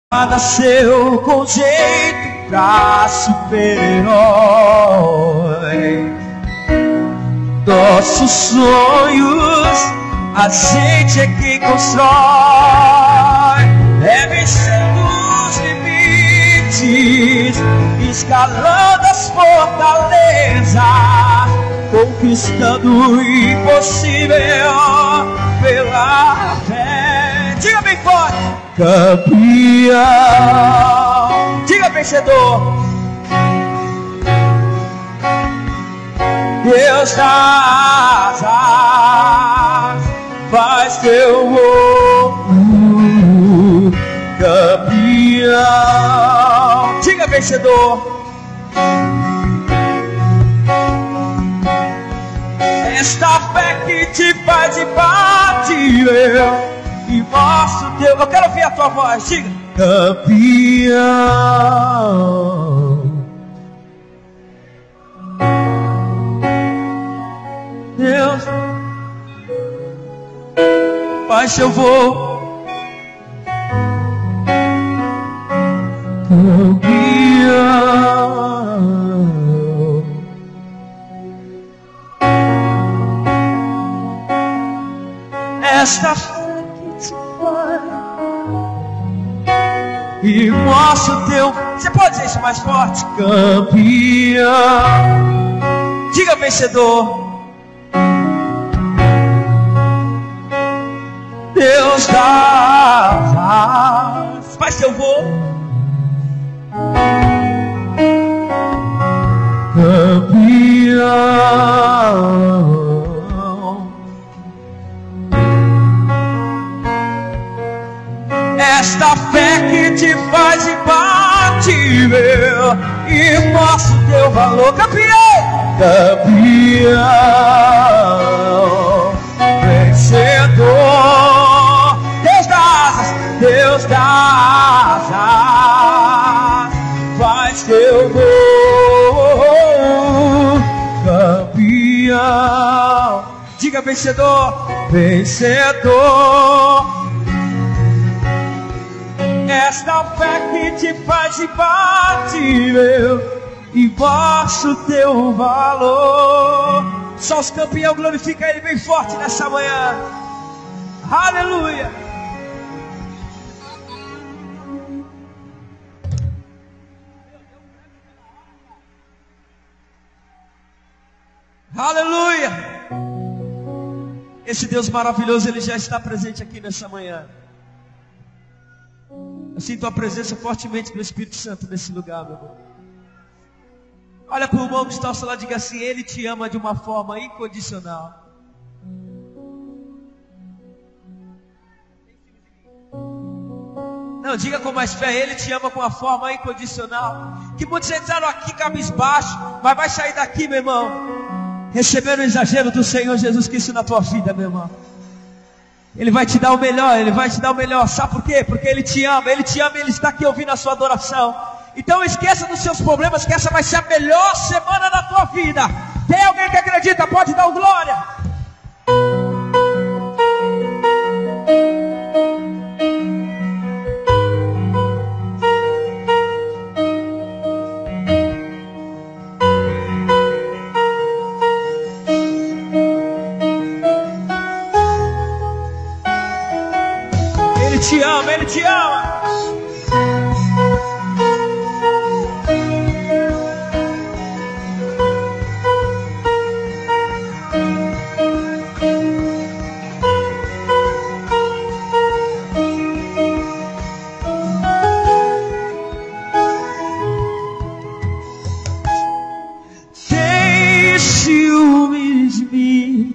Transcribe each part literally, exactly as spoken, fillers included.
Nasceu com jeito pra super-herói. Nossos sonhos a gente é quem constrói. É vencendo os limites, escalando as fortalezas, conquistando o impossível pela fé. Diga bem forte: campeão. Diga vencedor. Deus dá asas, faz teu voo, campeão. Diga vencedor. Esta fé que te faz imbatível e mostra o teu. Eu quero ouvir a tua voz. Diga: campeão. Deus faz seu voo, campeão. Esta fé que te faz e mostra o teu. Você pode dizer isso mais forte? Campeão. Diga vencedor. Deus dá asas, faz seu voo, campeão. Esta fé que te faz imbatível e mostra o teu valor, campeão, campeão, vencedor. Deus dá asas, faz teu voo, campeão. Diga vencedor, vencedor. Esta fé que te faz imbatível e mostra o teu valor. Só os campeões glorificam Ele bem forte nessa manhã. Aleluia. Aleluia! Esse Deus maravilhoso, Ele já está presente aqui nessa manhã. Eu sinto a presença fortemente do Espírito Santo nesse lugar, meu irmão. Olha para o irmão que está ao seu lado e diga assim: Ele te ama de uma forma incondicional. Não, diga com mais fé: Ele te ama com uma forma incondicional. Que muitos entraram aqui cabisbaixo, mas vai sair daqui, meu irmão, recebendo o exagero do Senhor Jesus Cristo na tua vida, meu irmão. Ele vai te dar o melhor, Ele vai te dar o melhor. Sabe por quê? Porque Ele te ama, Ele te ama e Ele está aqui ouvindo a sua adoração. Então esqueça dos seus problemas, que essa vai ser a melhor semana da tua vida. Tem alguém que acredita? Pode dar um glória. Ele te ama, Ele te ama. Tem ciúmes de mim,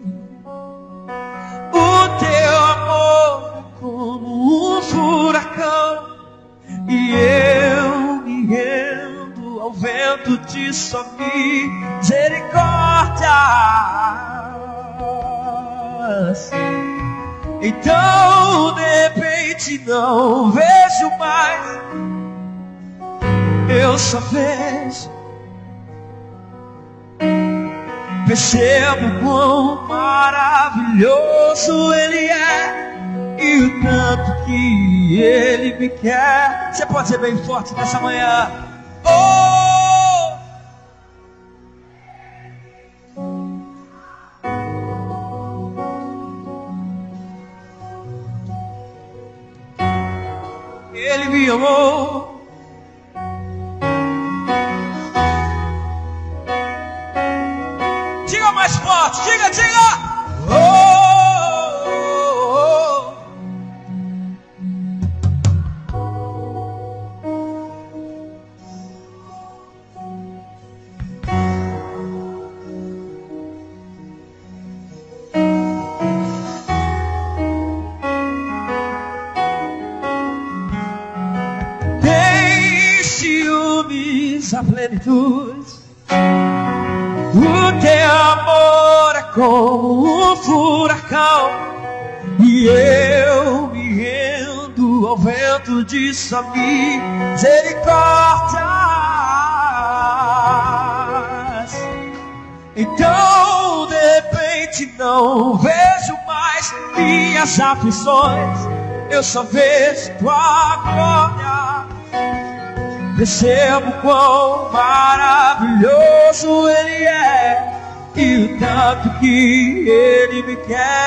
o teu amor como um furacão, e eu me rendo ao vento de sua misericórdia. Então de repente não vejo mais, eu só vejo Percebo quão maravilhoso Ele é e o tanto que e Ele me quer. Você pode dizer bem forte nessa manhã: oh, Ele me amou. Diga mais forte, diga, diga. Oh, oh, oh. Tem ciúmes a plenitude. O teu amor é como um furacão, e eu me rendo ao vento de sua misericórdia. Então de repente não vejo mais minhas aflições, eu só vejo tua glória. Percebo quão maravilhoso Ele é, e o tanto que Ele me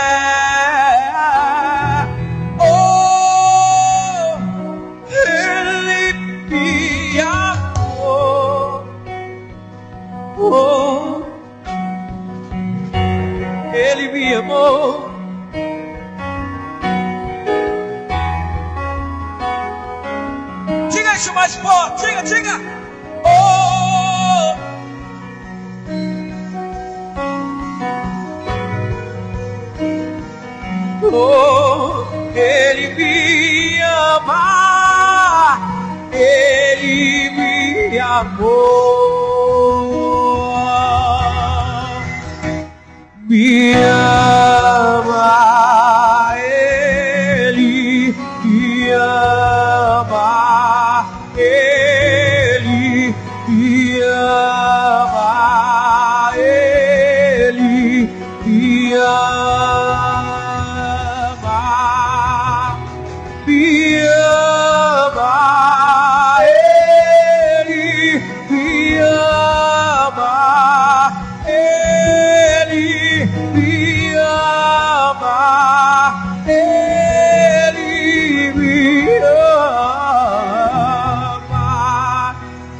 quer. Oh, Ele me amou. Oh, Ele me amou. Diga isso mais forte, diga, diga. Oh, oh, Ele me ama, Ele me amou, me ama, Ele me ama, Ele me ama, Ele me ama, me ama, Ele me ama, Ele me ama, Ele me ama.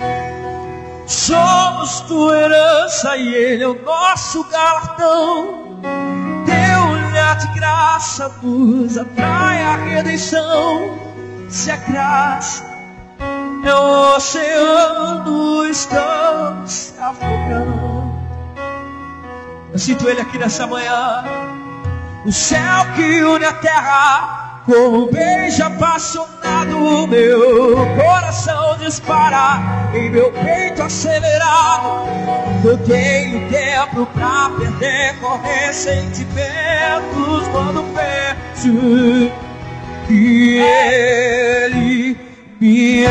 Somos tua herança e Ele é o nosso galardão. Teu olhar de graça nos atrai a redenção. Se a graça é o oceano, estamos se afogando. Eu sinto Ele aqui nessa manhã. O céu que une a terra, como um beijo apaixonado, meu coração dispara em meu peito acelerado. Eu tenho tempo pra perder, correr sentimentos quando penso que Ele me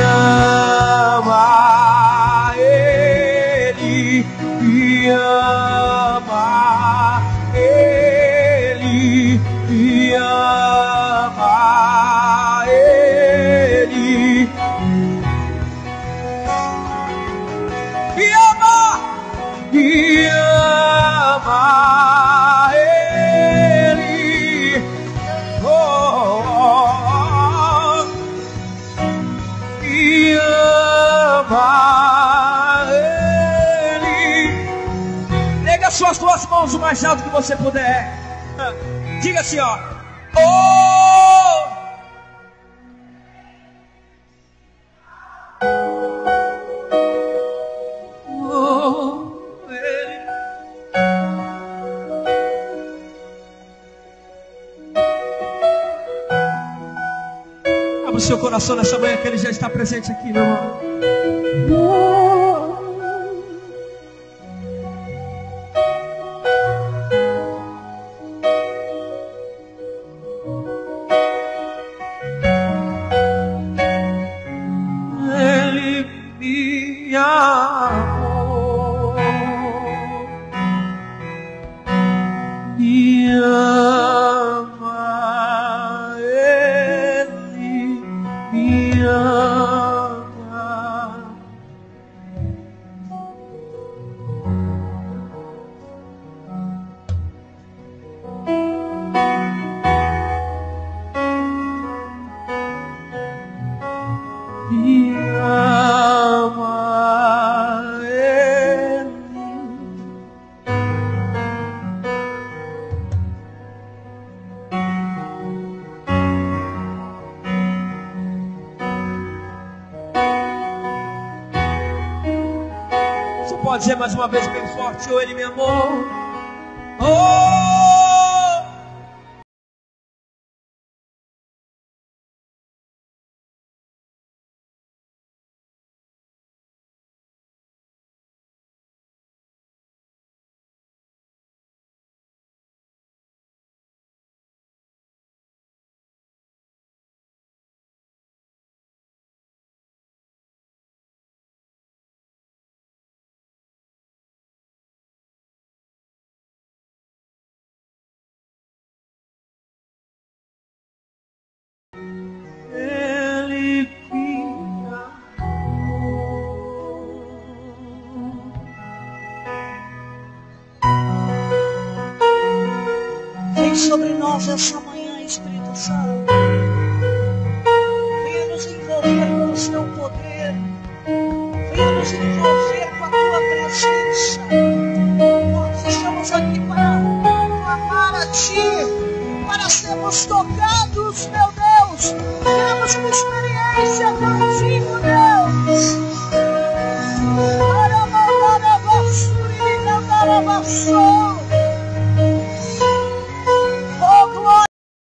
ama, Ele me ama, Ele me ama, Ele me ama, me ama, Ele, oh, oh, me ama, Ele. Pega as suas duas mãos o mais alto que você puder. Diga assim, ó. Oh, oh, Ele. Abra o seu coração nessa manhã que Ele já está presente aqui, meu irmão. Ele me amou, me ama, Ele e ama Ele. Você pode dizer mais uma vez bem forte: oh, Ele me amou. Oh! Ele me amou. Vem sobre nós essa manhã, Espírito Santo. Venha nos envolver com o seu poder. Venha nos envolver com a tua presença. Nós estamos aqui para clamar a ti, para sermos tocados, meu Deus. Queremos uma experiência contigo, Deus. Para mandar a vassoura e mandar a vassoura.